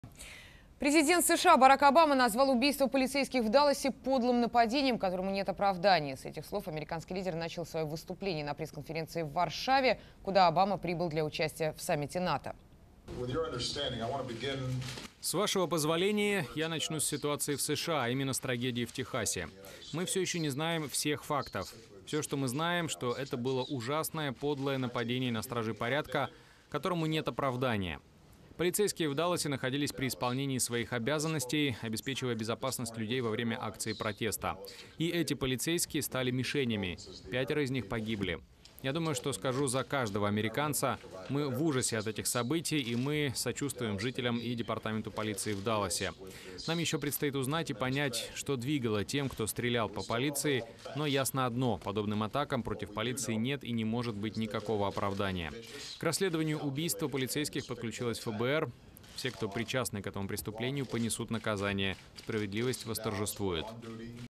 Президент США Барак Обама назвал убийство полицейских в Далласе подлым нападением, которому нет оправдания. С этих слов американский лидер начал свое выступление на пресс-конференции в Варшаве, куда Обама прибыл для участия в саммите НАТО. С вашего позволения, я начну с ситуации в США, а именно с трагедии в Техасе. Мы все еще не знаем всех фактов. Все, что мы знаем, что это было ужасное, подлое нападение на стражей порядка, которому нет оправдания. Полицейские в Далласе находились при исполнении своих обязанностей, обеспечивая безопасность людей во время акции протеста. И эти полицейские стали мишенями. 5 из них погибли. Я думаю, что скажу за каждого американца. Мы в ужасе от этих событий, и мы сочувствуем жителям и департаменту полиции в Далласе. Нам еще предстоит узнать и понять, что двигало тем, кто стрелял по полиции, но ясно одно – подобным атакам против полиции нет и не может быть никакого оправдания. К расследованию убийства полицейских подключилась ФБР. Все, кто причастны к этому преступлению, понесут наказание. Справедливость восторжествует.